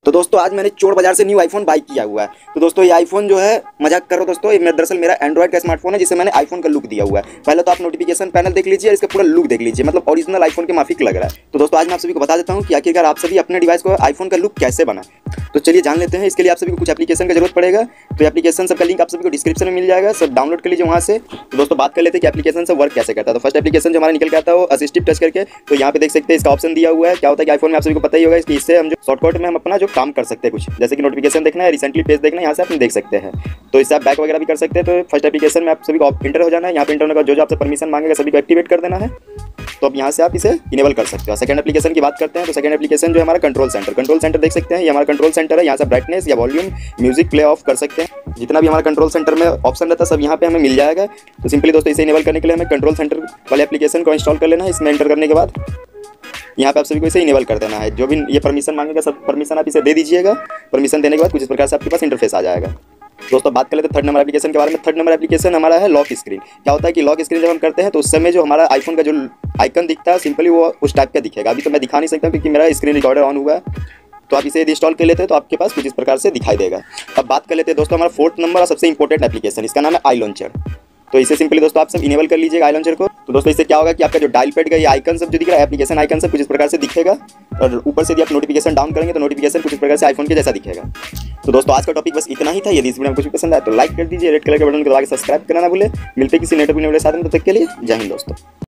तो दोस्तों आज मैंने चोर बाजार से न्यू आईफोन बाई किया हुआ है। तो दोस्तों ये आईफोन जो है, मजाक करो दोस्तों, ये दरअसल मेरा एंड्रॉइड का स्मार्टफोन है जिसे मैंने आईफोन का लुक दिया हुआ है। पहले तो आप नोटिफिकेशन पैनल देख लीजिए, इसका पूरा लुक देख लीजिए, मतलब ओरिजिनल आईफोन के माफिक लग रहा है। तो दोस्तों आज मैं आप सभी को बता देता हूँ कि आखिरकार आप सभी अपने डिवाइस को आईफोन का लुक कैसे बनाए। तो चलिए जान लेते हैं। इसके लिए आप सभी को कुछ एप्लीकेशन की जरूरत पड़ेगा। तो एप्लीकेशन सबका लिंक आप सभी को डिस्क्रिप्शन में मिल जाएगा, सब डाउनलोड कर लीजिए वहाँ से। तो दोस्तों बात कर लेते हैं कि एप्लीकेशन से वर्क कैसे करता है। तो फर्स्ट एप्लीकेशन जो हमारा निकल के आता है वो असिस्टिव टच करके। तो यहाँ पे देख सकते हैं इसका ऑप्शन दिया हुआ है। क्या होता है कि आईफोन में आप सभी को पता ही होगा कि इससे हम जो शॉर्टकट में हम अपना जो काम कर सकते हैं, कुछ जैसे कि नोटिफिकेशन देखना है, रिसेंटली पेज देखना है, यहाँ से आप देख सकते हैं। तो इससे आप बैक वगैरह भी कर सकते हैं। तो फर्स्ट एप्लीकेशन में आप सभी को इंटर हो जाना है। यहाँ पे इंटर होने का जो आपसे परमिशन मांगेगा सभी को एक्टिवेट कर देना है। तो अब यहाँ से आप इसे इनेबल कर सकते हो। सेकंड एप्लीकेशन की बात करते हैं। तो सेकंड एप्लीकेशन जो है हमारा कंट्रोल सेंटर देख सकते हैं। ये हमारा कंट्रोल सेंटर है। यहाँ से ब्राइटनेस या वॉल्यूम, म्यूजिक प्ले ऑफ कर सकते हैं। जितना भी हमारा कंट्रोल सेंटर में ऑप्शन रहता है सब यहाँ पे हमें मिल जाएगा। तो सिंपली दोस्तों इसे इनेबल करने के लिए हमें कंट्रोल सेंटर वाले एप्लीकेशन को इंस्टॉल कर लेना है। इसमें एंटर करने के बाद यहाँ पे आप सभी को इसे इनेबल कर देना है। जो भी ये परमिशन मांगेगा सब परमिशन आप इसे दे दीजिएगा। परमिशन देने के बाद कुछ इस प्रकार से आपके पास इंटरफेस आ जाएगा। दोस्तों बात कर लेते हैं थर्ड नंबर एप्लीकेशन के बारे में। थर्ड नंबर एप्लीकेशन हमारा है लॉक स्क्रीन। क्या होता है कि लॉक स्क्रीन जब हम करते हैं तो उस समय जो हमारा आईफोन का जो आइकन दिखता है सिंपली वो उस टाइप का दिखेगा। अभी तो मैं दिखा नहीं सकता क्योंकि मेरा स्क्रीन रिकॉर्डर ऑन हुआ है। तो आप इसे यदि इंस्टॉल कर लेते हैं तो आपके पास कुछ इस प्रकार से दिखाई देगा। अब बात कर लेते हैं दोस्तों हमारा फोर्थ नंबर और सबसे इंपॉर्टेंट एप्लीकेशन, इसका नाम है आई लॉन्चर। तो इसे सिंपली दोस्तों आप सब इनेबल कर लीजिएगा आई लॉन्चर को। तो दोस्तों इससे क्या होगा कि आपका जो डायल पैड का ये आइकन सब जो दिख रहा है, एप्लीकेशन आइकन सब कुछ इस प्रकार से दिखेगा। और ऊपर से यदि आप नोटिफिकेशन डाउन करेंगे तो नोटिफिकेशन कुछ इस प्रकार से आईफोन के जैसा दिखेगा। तो दोस्तों आज का टॉपिक बस इतना ही था। यदि इस वीडियो में कुछ पसंद आया तो लाइक कर दीजिए, रेड कलर के बटन को दबा के सब्सक्राइब करना ना भूले। मिलते किसी नेटवर्क वीडियो के साथ में, तब तक के लिए जय हिंद दोस्तों।